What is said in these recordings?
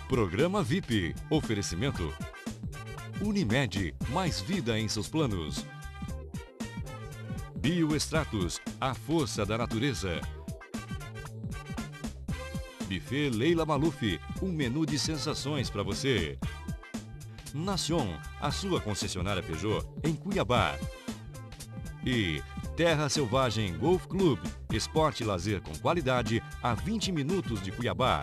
Programa VIP. Oferecimento Unimed, mais vida em seus planos. Bioextratos, a força da natureza. Buffet Leila Maluf, um menu de sensações para você. Nacion, a sua concessionária Peugeot em Cuiabá. E Terra Selvagem Golf Club, esporte e lazer com qualidade a 20 minutos de Cuiabá.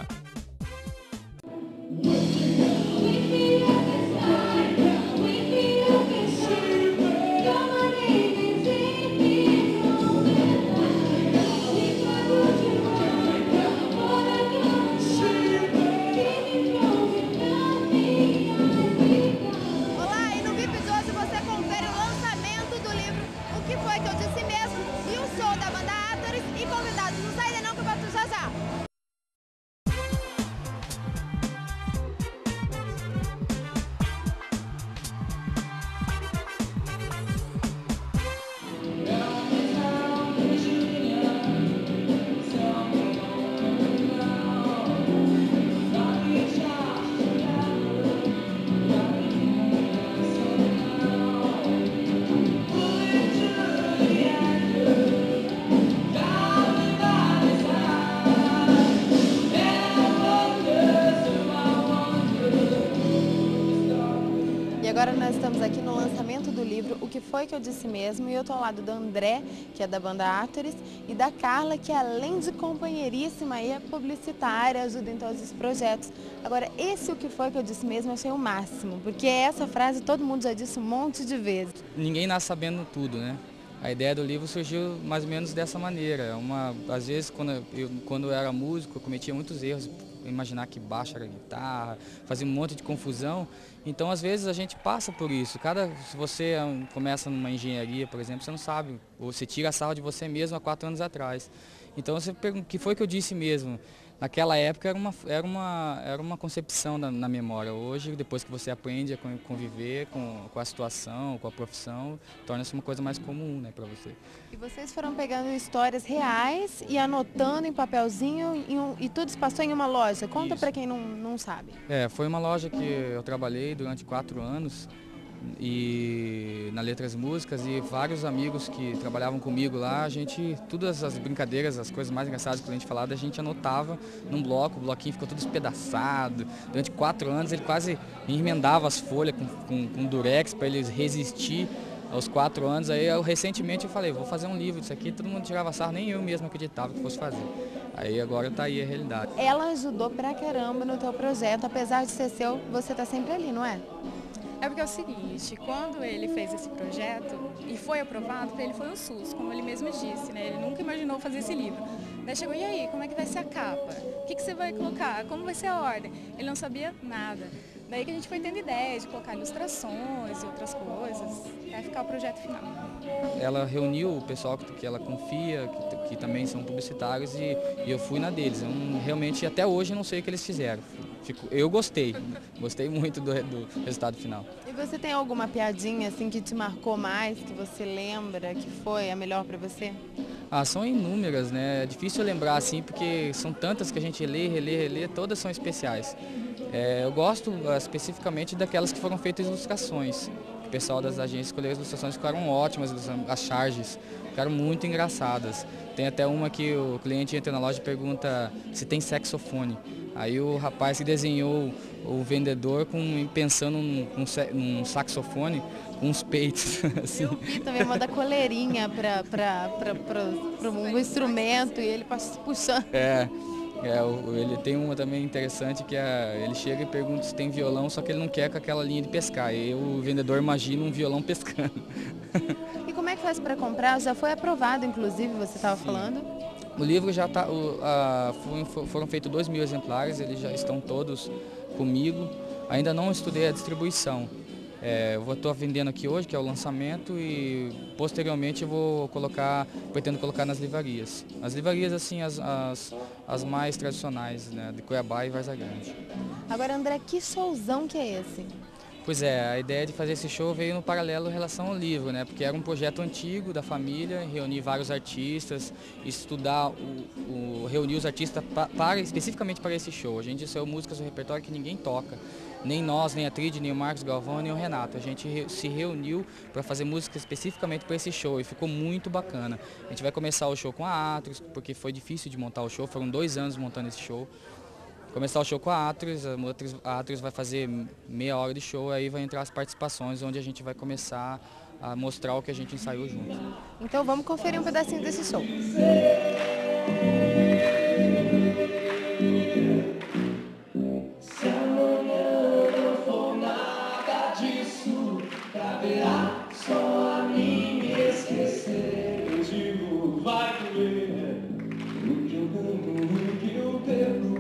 Agora nós estamos aqui no lançamento do livro O Que Foi Que Eu Disse Mesmo, e eu estou ao lado do André, que é da banda Arteris, e da Carla, que além de companheiríssima é publicitária, ajuda em todos os projetos. Agora, esse O Que Foi Que Eu Disse Mesmo eu achei o máximo, porque essa frase todo mundo já disse um monte de vezes. Ninguém nasce sabendo tudo, né? A ideia do livro surgiu mais ou menos dessa maneira. Às vezes, quando eu era músico, eu cometia muitos erros. Imaginar que baixo era guitarra, fazia um monte de confusão. Então, às vezes, a gente passa por isso. Se você começa numa engenharia, por exemplo, você não sabe, ou você tira a sarro de você mesmo há 4 anos atrás. Então, você pergunta, o que foi que eu disse mesmo? Naquela época era uma concepção na memória. Hoje, depois que você aprende a conviver com a situação, com a profissão, torna-se uma coisa mais comum, né, para você. E vocês foram pegando histórias reais e anotando em papelzinho e tudo se passou em uma loja. Conta para quem não sabe. Foi uma loja que eu trabalhei durante 4 anos. E na Letras Músicas, e vários amigos que trabalhavam comigo lá, todas as brincadeiras, as coisas mais engraçadas que a gente falava, a gente anotava num bloco, o bloquinho ficou todo espedaçado. Durante 4 anos ele quase emendava as folhas com durex para eles resistir aos 4 anos. Aí recentemente eu falei, vou fazer um livro disso aqui, todo mundo tirava sarro, nem eu mesmo acreditava que fosse fazer. Aí agora tá aí a realidade. Ela ajudou pra caramba no teu projeto, apesar de ser seu, você tá sempre ali, não é? É porque é o seguinte, quando ele fez esse projeto e foi aprovado, para ele foi um susto, como ele mesmo disse, né? Ele nunca imaginou fazer esse livro. Daí chegou, e aí, como é que vai ser a capa? O que você vai colocar? Como vai ser a ordem? Ele não sabia nada. Daí que a gente foi tendo ideia de colocar ilustrações e outras coisas, até ficar o projeto final. Ela reuniu o pessoal que ela confia, que também são publicitários, e eu fui na deles. Eu realmente, até hoje, não sei o que eles fizeram. Eu gostei muito do resultado final. E você tem alguma piadinha assim que te marcou mais, que você lembra que foi a melhor para você? São inúmeras, né? É difícil lembrar assim, porque são tantas que a gente relê, todas são especiais. Eu gosto especificamente daquelas que foram feitas ilustrações. O pessoal das agências escolheu as ilustrações que ficaram ótimas, as charges ficaram muito engraçadas. Tem até uma que o cliente entra na loja e pergunta se tem saxofone. Aí o rapaz que desenhou o vendedor pensando num saxofone com os peitos. Assim. Eu vi também uma da coleirinha para um instrumento e ele puxando. Ele tem uma também interessante que ele chega e pergunta se tem violão, só que ele não quer com aquela linha de pescar. E o vendedor imagina um violão pescando. E como é que faz para comprar? Já foi aprovado, inclusive, você estava falando? O livro já está, foram feitos 2.000 exemplares, eles já estão todos comigo. Ainda não estudei a distribuição. Eu estou vendendo aqui hoje, que é o lançamento, e posteriormente eu pretendo colocar nas livrarias. As livrarias, assim, as mais tradicionais, né, de Cuiabá e Várzea Grande. Agora, André, que showzão que é esse? Pois é, a ideia de fazer esse show veio no paralelo em relação ao livro, né? Porque era um projeto antigo da família, reunir vários artistas, estudar, reunir os artistas especificamente para esse show. A gente saiu músicas do repertório que ninguém toca, nem nós, nem a Tríade, nem o Marcos Galvão, nem o Renato. A gente se reuniu para fazer música especificamente para esse show e ficou muito bacana. A gente vai começar o show com a Atros, porque foi difícil de montar o show, foram 2 anos montando esse show. Começar o show com a Atros vai fazer meia hora de show, aí vai entrar as participações, onde a gente vai começar a mostrar o que a gente ensaiou junto. Então vamos conferir um pedacinho desse show. Se amanhã não for nada disso, caberá só a mim me esquecer. Eu digo, vai doer, o que eu ganho, o que eu perco.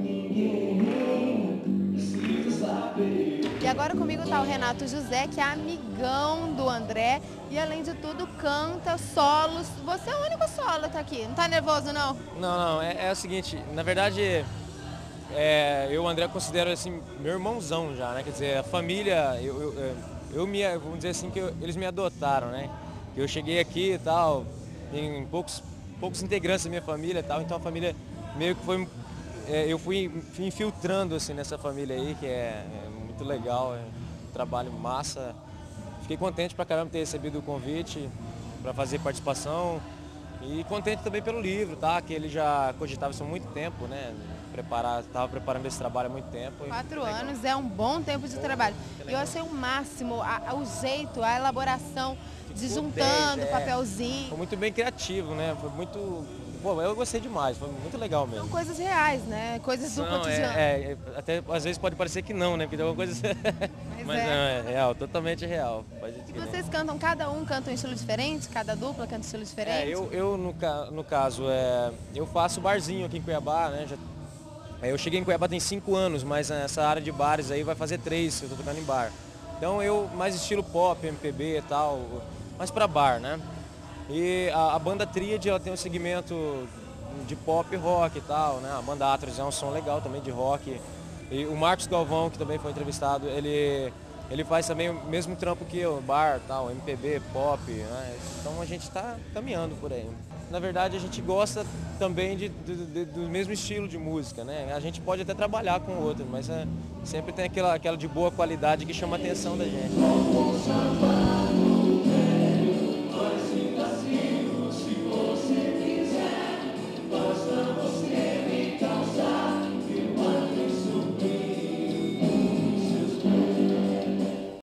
E agora comigo está o Renato José, que é amigão do André e além de tudo canta solos. Você é o único solo que tá aqui, não tá nervoso não? Não, é o seguinte, na verdade eu e o André considero assim meu irmãozão já, né? Quer dizer, a família, vamos dizer assim que eles me adotaram, né? Eu cheguei aqui e tal, tem poucos integrantes da minha família e tal, então a família meio que foi... eu fui infiltrando assim, nessa família aí, que é muito legal, é um trabalho massa. Fiquei contente pra caramba ter recebido o convite para fazer participação e contente também pelo livro, tá? Que ele já cogitava isso há muito tempo, né? Estava preparando esse trabalho há muito tempo. 4 anos é um bom tempo de trabalho. E eu achei o máximo, o jeito, a elaboração de juntando papelzinho. Foi muito bem criativo, né? Foi muito... Pô, eu gostei demais, foi muito legal mesmo. São coisas reais, né? Coisas do cotidiano. Até às vezes pode parecer que não, né? Porque tem alguma coisa... Mas é real, totalmente real. E vocês cantam, cada um canta um estilo diferente? Cada dupla canta um estilo diferente? No caso, eu faço barzinho aqui em Cuiabá, né? Eu cheguei em Cuiabá tem 5 anos, mas essa área de bares aí vai fazer 3 que eu tô tocando em bar. Então eu, mais estilo pop, MPB e tal, mais pra bar, né? E a banda Tríade, ela tem um segmento de pop e rock e tal, né? A banda Atros é um som legal também de rock. E o Marcos Galvão, que também foi entrevistado, ele faz também o mesmo trampo que eu, bar, tal, MPB, pop, né? Então a gente está caminhando por aí. Na verdade, a gente gosta também do mesmo estilo de música, né? A gente pode até trabalhar com o outro, mas sempre tem aquela de boa qualidade que chama a atenção da gente.